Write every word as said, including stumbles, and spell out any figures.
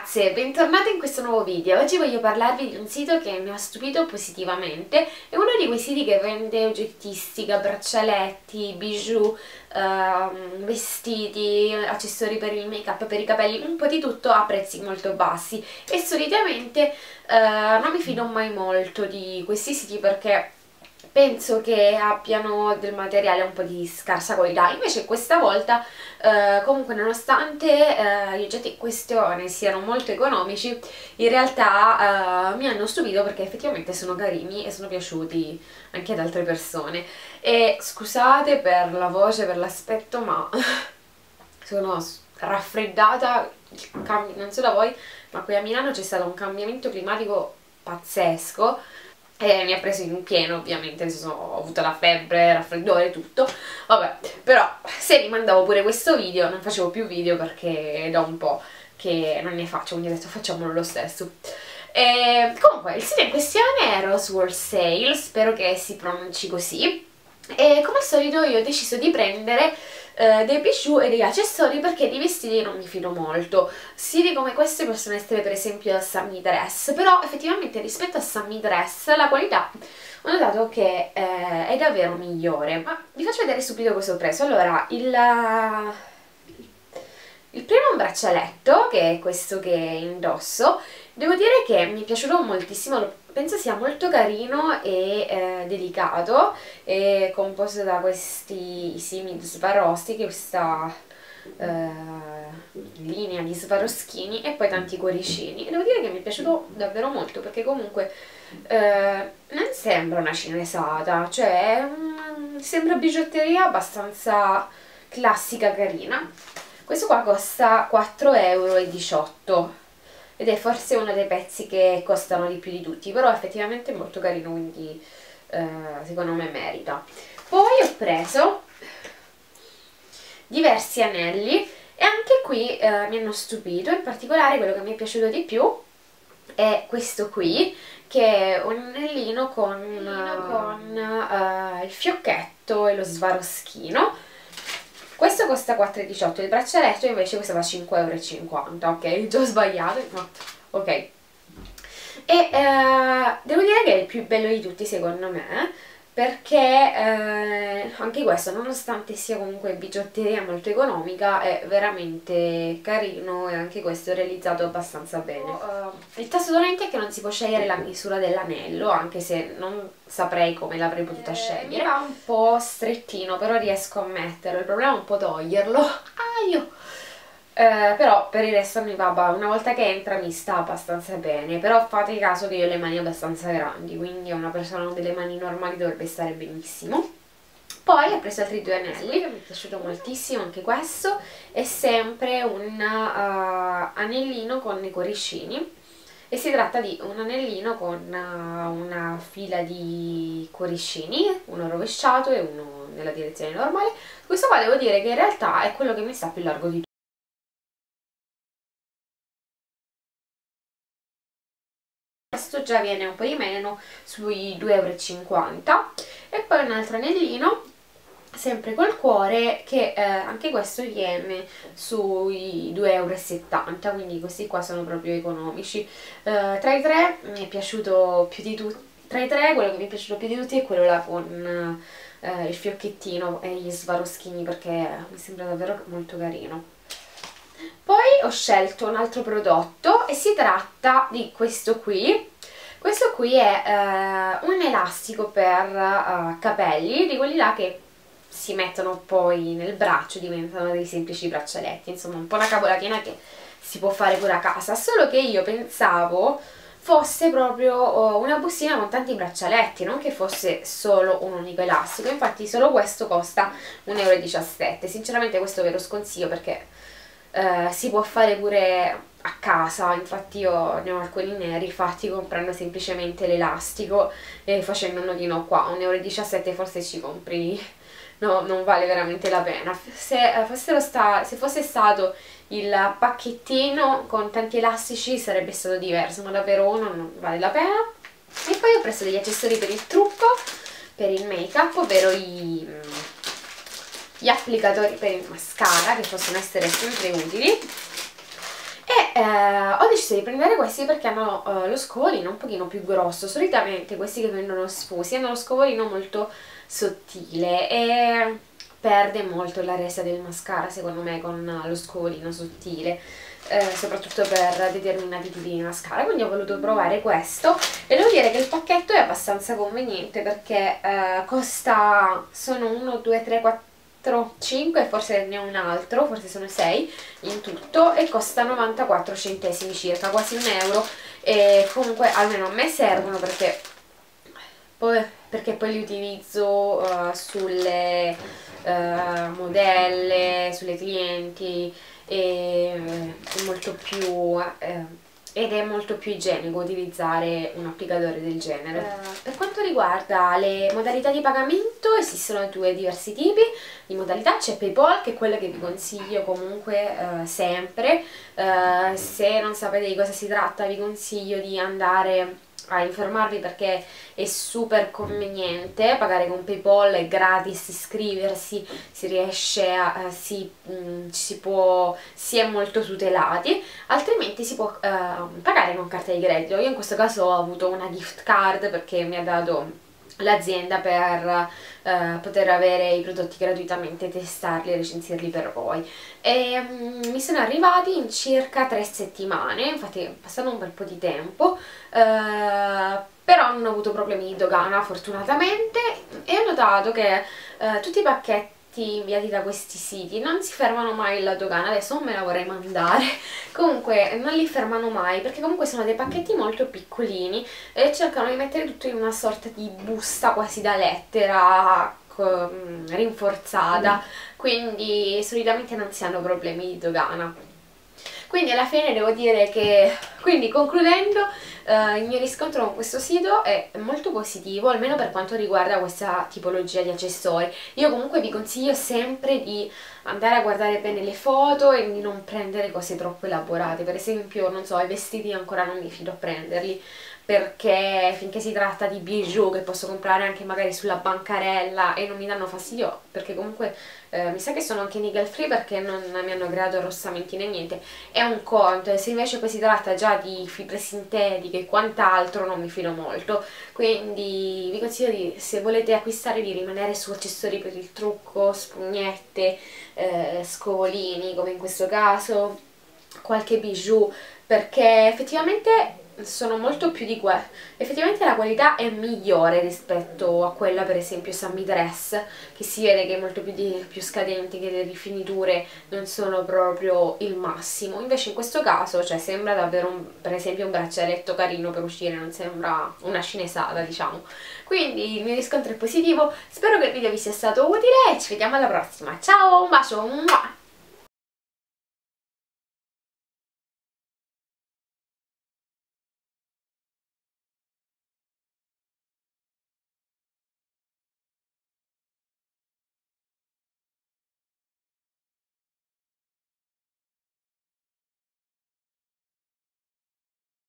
ragazze, bentornate in questo nuovo video. Oggi voglio parlarvi di un sito che mi ha stupito positivamente. È uno di quei siti che vende oggettistica, braccialetti, bijou, ehm, vestiti, accessori per il make up, per i capelli, un po' di tutto a prezzi molto bassi. E solitamente eh, non mi fido mai molto di questi siti perché penso che abbiano del materiale un po' di scarsa qualità. Invece questa volta eh, comunque, nonostante eh, gli oggetti in questione siano molto economici, in realtà eh, mi hanno stupito perché effettivamente sono carini e sono piaciuti anche ad altre persone. E scusate per la voce, per l'aspetto, ma sono raffreddata. Non so da voi, ma qui a Milano c'è stato un cambiamento climatico pazzesco e mi ha preso in pieno, ovviamente, ho avuto la febbre, raffreddore, tutto. Vabbè, però se rimandavo pure questo video non facevo più video perché da un po' che non ne faccio, quindi ho detto facciamolo lo stesso. E comunque il sito in questione è Rose World Sale, spero che si pronunci così, e come al solito io ho deciso di prendere Uh, dei bijou e degli accessori perché di vestiti non mi fido molto. Siti come questi possono essere per esempio Sammy Dress, però effettivamente rispetto a Sammy Dress la qualità ho notato che eh, è davvero migliore. Ma vi faccio vedere subito cosa ho preso. Allora, il, il primo è un braccialetto, che è questo che indosso. Devo dire che mi è piaciuto moltissimo, penso sia molto carino e eh, delicato, è composto da questi simili Swarovski, questa eh, linea di Swarovskini e poi tanti cuoricini. E devo dire che mi è piaciuto davvero molto perché comunque eh, non sembra una cinesata, cioè um, sembra bigiotteria abbastanza classica, carina. Questo qua costa quattro e diciotto euro ed è forse uno dei pezzi che costano di più di tutti, però effettivamente è molto carino, quindi eh, secondo me merita. Poi ho preso diversi anelli e anche qui eh, mi hanno stupito. In particolare quello che mi è piaciuto di più è questo qui, che è un anellino con, uh, con uh, il fiocchetto e lo Swarovskino. Questo costa quattro e diciotto, il braccialetto invece costava cinque e cinquanta euro, ok? Già ho sbagliato, no, ok. E eh, devo dire che è il più bello di tutti secondo me, perché eh, anche questo, nonostante sia comunque bigiotteria molto economica, è veramente carino e anche questo è realizzato abbastanza bene. Uh, il tasto dolente è che non si può scegliere la misura dell'anello, anche se non saprei come l'avrei potuta eh, scegliere. Mi va un po' strettino, però riesco a metterlo, il problema è un po' toglierlo. Ah, io! Eh, però per il resto mi va, una volta che entra mi sta abbastanza bene, però fate caso che io ho le mani abbastanza grandi, quindi una persona con delle mani normali dovrebbe stare benissimo. Poi ho preso altri due anelli, che mi è piaciuto moltissimo anche questo, è sempre un uh, anellino con i cuoricini e si tratta di un anellino con uh, una fila di cuoricini, uno rovesciato e uno nella direzione normale. Questo qua devo dire che in realtà è quello che mi sta più largo di tutti. Questo già viene un po' di meno, sui due e cinquanta euro. E poi un altro anellino, sempre col cuore, che eh, anche questo viene sui due e settanta euro, quindi questi qua sono proprio economici. Eh, tra i tre mi è piaciuto più di tutti, tra i tre quello che mi è piaciuto più di tutti è quello là con eh, il fiocchettino e gli Swarovskini, perché mi sembra davvero molto carino. Poi ho scelto un altro prodotto e si tratta di questo qui. Questo qui è eh, un elastico per uh, capelli, di quelli là che si mettono poi nel braccio, diventano dei semplici braccialetti, insomma un po' una capolatina che si può fare pure a casa, solo che io pensavo fosse proprio uh, una bustina con tanti braccialetti, non che fosse solo un unico elastico. Infatti solo questo costa un euro e diciassette euro. Sinceramente questo ve lo sconsiglio perché Uh, si può fare pure a casa, infatti io ne ho alcuni neri fatti comprando semplicemente l'elastico e facendo un nodino qua. un euro e diciassette euro forse ci compri, no, non vale veramente la pena. Se, uh, fossero sta se fosse stato il pacchettino con tanti elastici sarebbe stato diverso, ma davvero uno non vale la pena. E poi ho preso degli accessori per il trucco, per il make up, ovvero i gli applicatori per il mascara, che possono essere sempre utili, e eh, ho deciso di prendere questi perché hanno eh, lo scovolino un pochino più grosso. Solitamente questi che vendono sfusi hanno lo scovolino molto sottile e perde molto la resa del mascara secondo me con lo scovolino sottile, eh, soprattutto per determinati tipi di mascara. Quindi ho voluto provare questo e devo dire che il pacchetto è abbastanza conveniente perché eh, costa, sono uno, due, tre, quattro, cinque, forse ne ho un altro, forse sono sei in tutto, e costa novantaquattro centesimi circa, quasi un euro. E comunque almeno a me servono perché poi, perché poi li utilizzo uh, sulle uh, modelle, sulle clienti, e è molto più eh, ed è molto più igienico utilizzare un applicatore del genere. Uh, per quanto riguarda le modalità di pagamento, esistono due diversi tipi di modalità. C'è PayPal, che è quella che vi consiglio comunque uh, sempre. Uh, se non sapete di cosa si tratta, vi consiglio di andare a informarvi perché è super conveniente. Pagare con PayPal è gratis, iscriversi, si riesce a, uh, si, mh, si può, si è molto tutelati, altrimenti si può uh, pagare con carta di credito. Io in questo caso ho avuto una gift card perché mi ha dato l'azienda per uh, poter avere i prodotti gratuitamente, testarli e recensirli per voi. E um, mi sono arrivati in circa tre settimane, infatti è passato un bel po' di tempo, uh, però non ho avuto problemi di dogana fortunatamente, e ho notato che uh, tutti i pacchetti inviati da questi siti non si fermano mai alla dogana. Adesso non me la vorrei mandare, comunque non li fermano mai perché comunque sono dei pacchetti molto piccolini e cercano di mettere tutto in una sorta di busta quasi da lettera rinforzata, quindi solitamente non si hanno problemi di dogana. Quindi alla fine devo dire che, quindi concludendo, eh, il mio riscontro con questo sito è molto positivo, almeno per quanto riguarda questa tipologia di accessori. Io comunque vi consiglio sempre di andare a guardare bene le foto e di non prendere cose troppo elaborate. Per esempio, non so, i vestiti ancora non mi fido a prenderli, perché finché si tratta di bijou che posso comprare anche magari sulla bancarella e non mi danno fastidio, perché comunque eh, mi sa che sono anche nickel free perché non mi hanno creato arrossamenti né niente, è un conto. Se invece poi si tratta già di fibre sintetiche e quant'altro non mi fido molto, quindi vi consiglio di, se volete acquistare, di rimanere su accessori per il trucco, spugnette, eh, scovolini come in questo caso, qualche bijou, perché effettivamente sono molto più di que effettivamente la qualità è migliore rispetto a quella, per esempio Sammy Dress, che si vede che è molto più, di, più scadente, che le rifiniture non sono proprio il massimo. Invece in questo caso, cioè, sembra davvero un, per esempio un braccialetto carino per uscire, non sembra una cinesata, diciamo. Quindi il mio riscontro è positivo, spero che il video vi sia stato utile e ci vediamo alla prossima. Ciao, un bacio!